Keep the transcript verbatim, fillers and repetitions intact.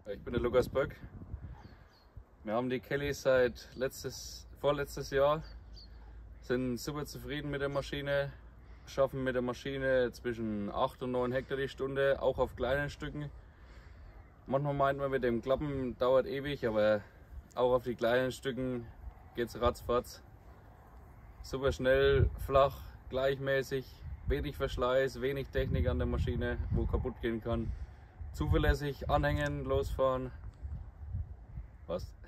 Ich bin der Lukas Poek. Wir haben die Kelly seit letztes, vorletztes Jahr, sind super zufrieden mit der Maschine, schaffen mit der Maschine zwischen acht und neun Hektar die Stunde, auch auf kleinen Stücken. Manchmal meint man, mit dem Klappen dauert ewig, aber auch auf die kleinen Stücken geht es ratzfatz. Super schnell, flach, gleichmäßig, wenig Verschleiß, wenig Technik an der Maschine, wo kaputt gehen kann. Zuverlässig anhängen, losfahren. Was?